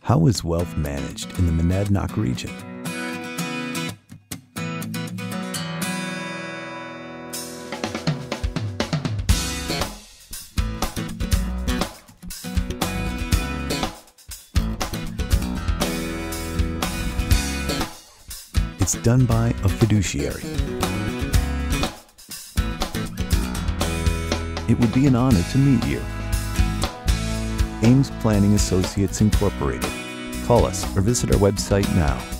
How is wealth managed in the Monadnock region? It's done by a fiduciary. It would be an honor to meet you. Ames Planning Associates Incorporated. Call us or visit our website now.